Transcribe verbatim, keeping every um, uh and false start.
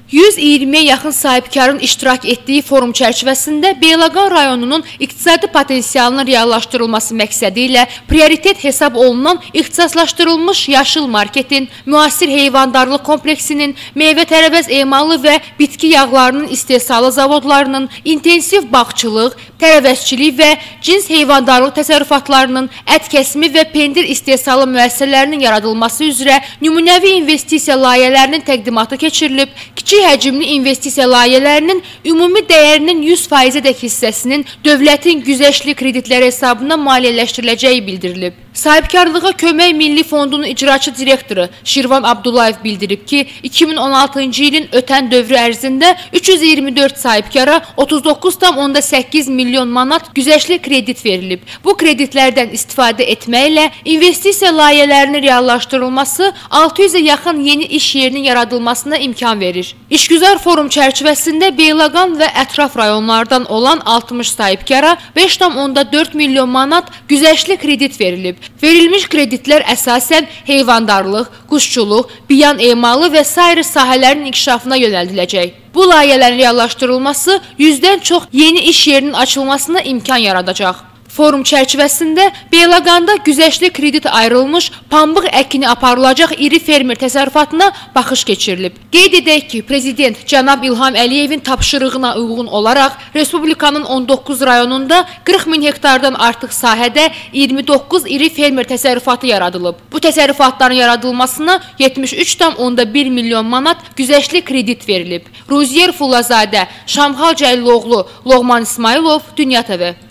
yüz iyirmiyə yaxın sahibkarın iştirak etdiyi forum çərçivəsində Beyləqan rayonunun iqtisadi potensialının reallaşdırılması məqsədi ilə prioritet hesab olunan ixtisaslaşdırılmış yaşıl marketin, müasir heyvandarlıq kompleksinin, meyvə-tərəvəz emalı və bitki yağlarının istehsalı zavodlarının, intensiv bağçılıq, tərəvəzçilik və cins heyvandarlıq təsərrüfatlarının, ət kəsimi və pendir istehsalı müəssisələrinin yaradılması üzrə nümunəvi investisiya layihələrinin təqdimatı keçirilib, kiçik həcmli investisiya layihələrinin ümumi dəyərinin yüz faizədək hissəsinin dövlətin güzəştli kreditləri hesabına maliyyələşdiriləcəyi bildirilib. Sahibkarlığa Kömək Milli Fondunun icraçı direktoru Şirvan Abdullayev bildirib ki, iki min on altıncı ilin ötən dövrü ərzində üç yüz iyirmi dörd sahibkara otuz doqquz tam onda səkkiz milyon manat güzəştli kredit verilib. Bu kreditlərdən istifadə etməklə investisiya layihələrinin reallaşdırılması altı yüzə yaxın yeni iş yerinin yaradılmasına imkan verir. İşgüzar forum çərçivəsində Beyləqan və ətraf rayonlardan olan altmış sahibkara beş tam onda dörd milyon manat güzəştli kredit verilib. Verilmiş kreditlər əsasən heyvandarlıq, quşçuluq, biyan emalı və sair sahələrin inkişafına yönəldiləcək. Bu layihələrin reallaşdırılması yüzdən çox yeni iş yerinin açılmasına imkan yaradacaq. Forum çərçivəsində Beyləqanda güzəştli kredit ayrılmış pambıq əkini aparılacaq iri fermer təsərrüfatına baxış keçirilib. Qeyd edək ki, Prezident cənab İlham Əliyevin tapşırığına uyğun olaraq Respublikanın on doqquz rayonunda qırx min hektardan artıq sahədə iyirmi doqquz iri fermer təsərrüfatı yaradılıb. Bu təsərrüfatların yaradılmasına yetmiş üç tam onda bir milyon manat güzəştli kredit verilib. Ruziyer Fulazadə, Şamxal Cəlloğlu, Loğman İsmailov, Dünya T V.